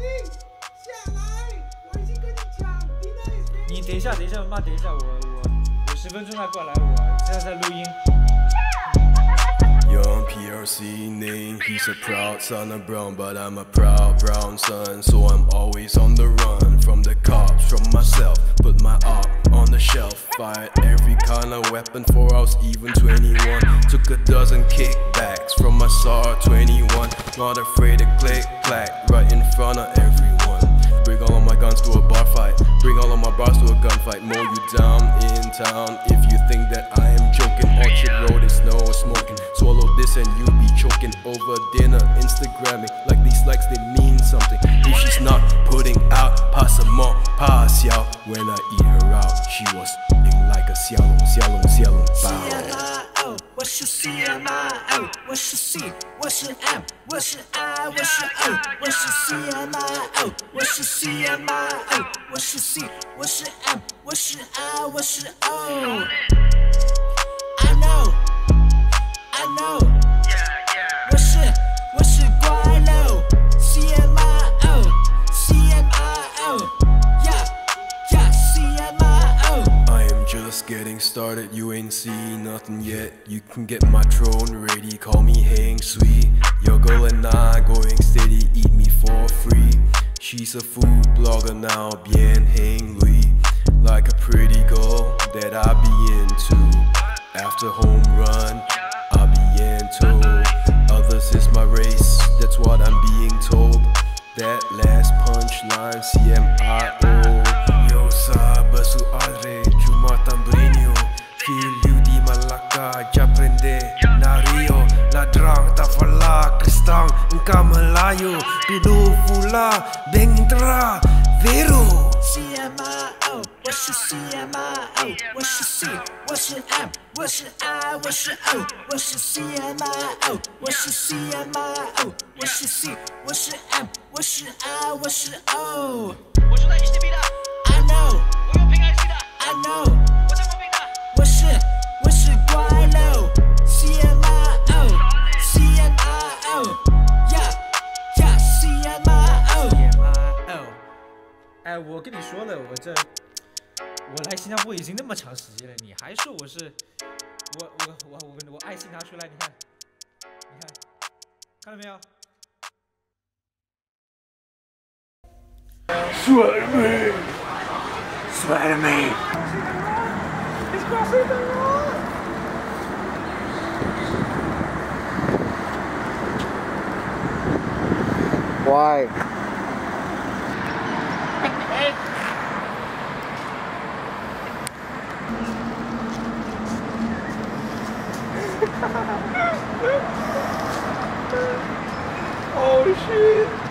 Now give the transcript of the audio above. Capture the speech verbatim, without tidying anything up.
下来，我已经跟你讲 ，dinner is ready。 你等一下，等一下，妈，等一下，我我我十分钟内过来，我现在在录音。 Young P R C Ning, he's a proud son of brown, but I'm a proud brown son, so I'm always on the run from the cops, from myself. Put my op on the shelf, fired every kind of weapon for I was even twenty-one. Took a dozen kickbacks from my S A R twenty-one. Not afraid to click clack right in front of everyone. Bring all of my guns to a bar fight, bring all of my bars to a gunfight. Mow you down in town if you think that I am joking. Orchard Road is no smoking. Swallow this and you be choking over dinner. Instagramming like these likes they mean something. If she's not putting out, pass a more pass out. When I eat her out, she was like a xiaolong, xiaolong, xiaolong bao. C M I O， 我是 C M I O， 我是 C， 我是 M， 我是 I， 我是 O， 我是 C M I O， 我是 C M I O， 我是 C， 我是 M， 我是 I， 我是 O。I know，I know， 我是我是怪漏 C M I O，C M I O，Yeah Yeah C M I O。 I am just getting started, you ain't seen nothing yet. You can get my throne ready, call me hang sweet. Your girl and I going steady, eat me for free. She's a food blogger now, bien hang Louis. Like a pretty girl that I be into. After home run, I be into. Others is my race, that's what I'm being told. That last punchline, C M I O. Yo sabe su adre, cuma tambrinho. Filho de Malacca, já aprende na Rio. Ladrão tá falar, cristão, nunca Melayo. Tudo fula, bem entrar, vero. C M I O， 我是 C M I O， 我是 C， 我是 M， 我是 I， 我是 O， 我是 C M I O， 我是 C M I O， 我是 C， 我是 M， 我是 I， 我是 O。 我住在 H D B 的 I know， 我用平 I C 的 I know， 我在旁边的我是我是怪漏 C M I O，C M I O，Yeah Yeah C M I O。 C M I O， 哎，我跟你说了，我这我来新加坡已经那么长时间了，你还说我是我我我我我爱心拿出来，你看，你看，看到没有？ Swear to me, swear to me. It's crossing the road. Why? Oh shit.